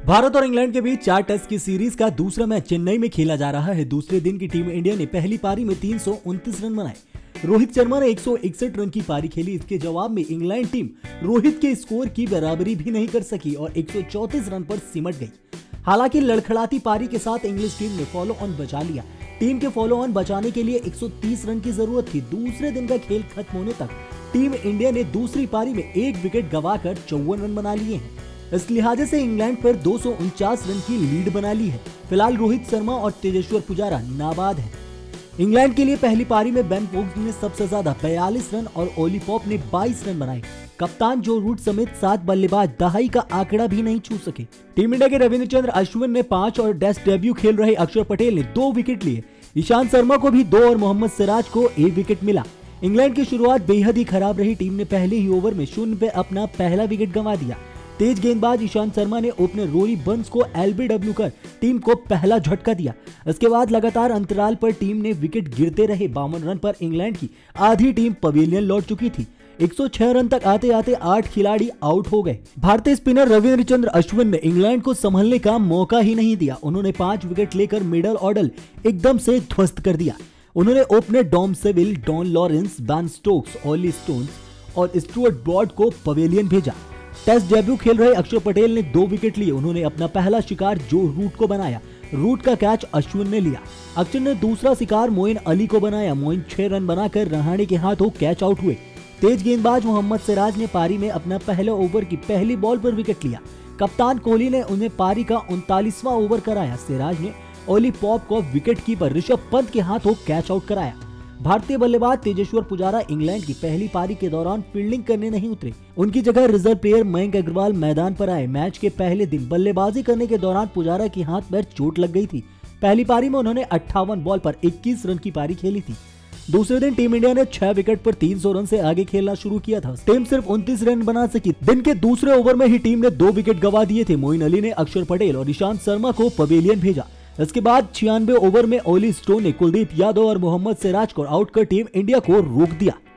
भारत और इंग्लैंड के बीच 4 टेस्ट की सीरीज का दूसरा मैच चेन्नई में खेला जा रहा है। दूसरे दिन की टीम इंडिया ने पहली पारी में 329 रन बनाए। रोहित शर्मा ने 161 रन की पारी खेली। इसके जवाब में इंग्लैंड टीम रोहित के स्कोर की बराबरी भी नहीं कर सकी और 134 रन पर सिमट गई। हालांकि लड़खड़ाती पारी के साथ इंग्लिश टीम ने फॉलो ऑन बचा लिया। टीम के फॉलो ऑन बचाने के लिए 130 रन की जरूरत थी। दूसरे दिन का खेल खत्म होने तक टीम इंडिया ने दूसरी पारी में 1 विकेट गंवाकर 54 रन बना लिए हैं। इस लिहाजे से इंग्लैंड पर 249 रन की लीड बना ली है। फिलहाल रोहित शर्मा और तेजेश्वर पुजारा नाबाद हैं। इंग्लैंड के लिए पहली पारी में बेन स्टोक्स ने सबसे ज्यादा 42 रन और ओली पॉप ने 22 रन बनाए। कप्तान जो रूट समेत 7 बल्लेबाज दहाई का आंकड़ा भी नहीं छू सके। टीम इंडिया के रविचंद्रन अश्विन ने 5 और टेस्ट डेब्यू खेल रहे अक्षर पटेल ने 2 विकेट लिए। ईशांत शर्मा को भी 2 और मोहम्मद सिराज को 1 विकेट मिला। इंग्लैंड की शुरुआत बेहद ही खराब रही। टीम ने पहले ही ओवर में 0 पे अपना पहला विकेट गंवा दिया। तेज गेंदबाज ईशांत शर्मा ने ओपनर रोरी बर्न्स को एलबीडब्ल्यू कर टीम को पहला झटका दिया। इसके बाद लगातार अंतराल पर टीम ने विकेट गिरते रहे। 52 रन पर इंग्लैंड की आधी टीम पवेलियन लौट चुकी थी। 106 रन तक आते आते 8 खिलाड़ी आउट हो गए। भारतीय स्पिनर रविचंद्रन अश्विन ने इंग्लैंड को संभलने का मौका ही नहीं दिया। उन्होंने 5 विकेट लेकर मिडल ऑर्डर एकदम से ध्वस्त कर दिया। उन्होंने opener Dom Sibley, Dan Lawrence, Ben Stokes, Ollie Stones और स्टुअर्ट ब्रॉड को पवेलियन भेजा। टेस्ट डेब्यू खेल रहे अक्षर पटेल ने 2 विकेट लिए। उन्होंने अपना पहला शिकार जो रूट को बनाया। रूट का कैच अश्विन ने लिया। अक्षर ने दूसरा शिकार मोइन अली को बनाया। मोइन 6 रन बनाकर रहाणे के हाथों कैच आउट हुए। तेज गेंदबाज मोहम्मद सिराज ने पारी में अपना पहले ओवर की पहली बॉल पर विकेट लिया। कप्तान कोहली ने उन्हें पारी का 39वां ओवर कराया। सिराज ने ओली पॉप को विकेट कीपर ऋषभ पंत के हाथों कैच आउट कराया। भारतीय बल्लेबाज तेजेश्वर पुजारा इंग्लैंड की पहली पारी के दौरान फील्डिंग करने नहीं उतरे। उनकी जगह रिजर्व प्लेयर मयंक अग्रवाल मैदान पर आए। मैच के पहले दिन बल्लेबाजी करने के दौरान पुजारा की हाथ पैर चोट लग गई थी। पहली पारी में उन्होंने 58 बॉल पर 21 रन की पारी खेली थी। दूसरे दिन टीम इंडिया ने 6 विकेट पर 300 रन से आगे खेलना शुरू किया था। टीम सिर्फ 29 रन बना सकी। दिन के दूसरे ओवर में ही टीम ने 2 विकेट गंवा दिए थे। मोइन अली ने अक्षर पटेल और ईशांत शर्मा को पवेलियन भेजा। इसके बाद 96 ओवर में ओली स्टोन ने कुलदीप यादव और मोहम्मद सिराज को आउट कर टीम इंडिया को रोक दिया।